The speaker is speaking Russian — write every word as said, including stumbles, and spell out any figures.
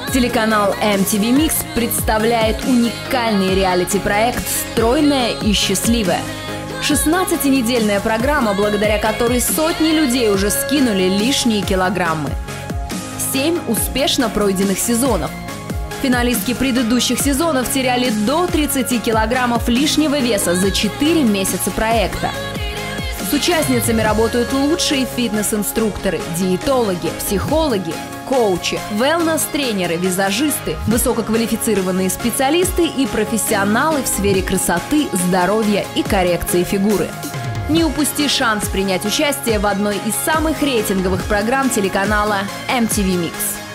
Телеканал эм ти ви Mix представляет уникальный реалити-проект «Стройная и счастливая». шестнадцатинедельная программа, благодаря которой сотни людей уже скинули лишние килограммы. Семь успешно пройденных сезонов. Финалистки предыдущих сезонов теряли до тридцати килограммов лишнего веса за четыре месяца проекта. С участницами работают лучшие фитнес-инструкторы, диетологи, психологи, коучи, wellness-тренеры, визажисты, высококвалифицированные специалисты и профессионалы в сфере красоты, здоровья и коррекции фигуры. Не упусти шанс принять участие в одной из самых рейтинговых программ телеканала эм ти ви Mix.